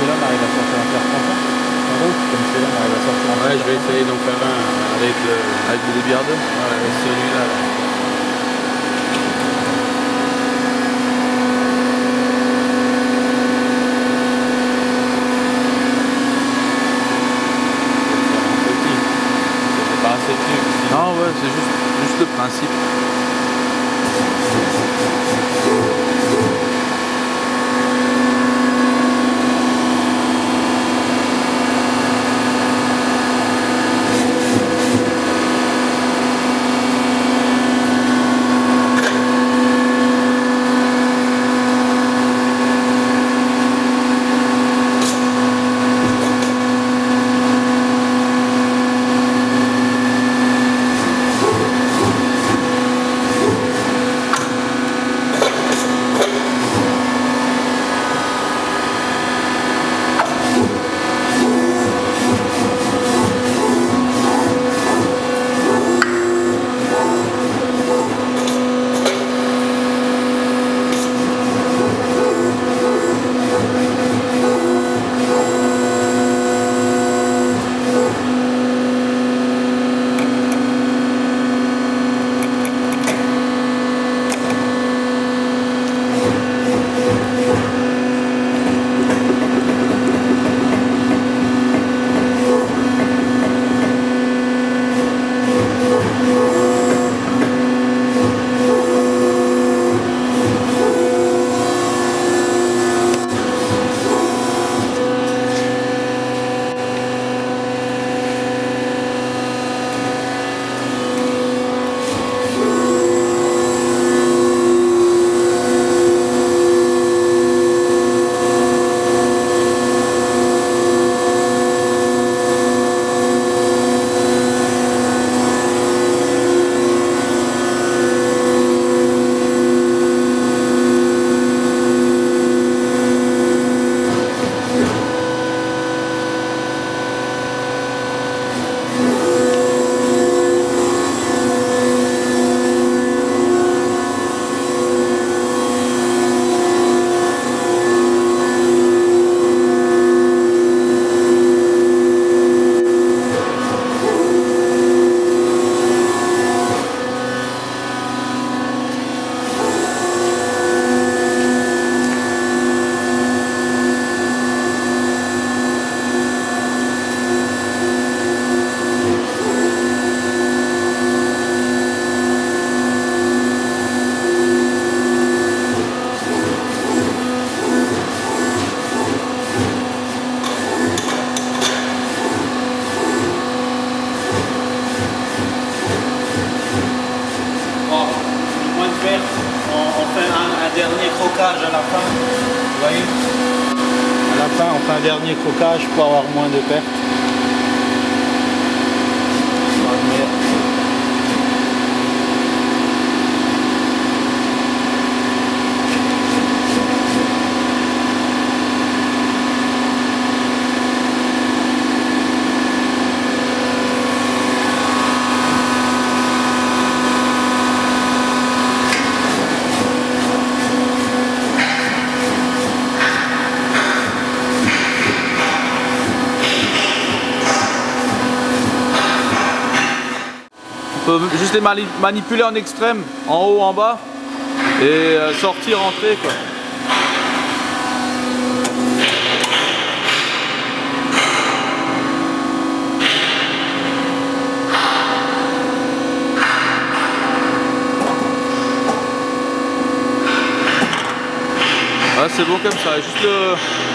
celui-là, on arrive à sortir un fer franchement. En gros, comme celui-là, on arrive à sortir un fer. Ouais, je vais essayer d'en faire un avec le débardeur. Voilà, avec celui-là. Là. Non, ouais, c'est juste le principe. Dernier crocage à la fin, vous voyez, à la fin on fait un dernier crocage pour avoir moins de pertes. On peut juste les manipuler en extrême, en haut, en bas, et sortir, entrer quoi. Ah, c'est bon comme ça, juste le...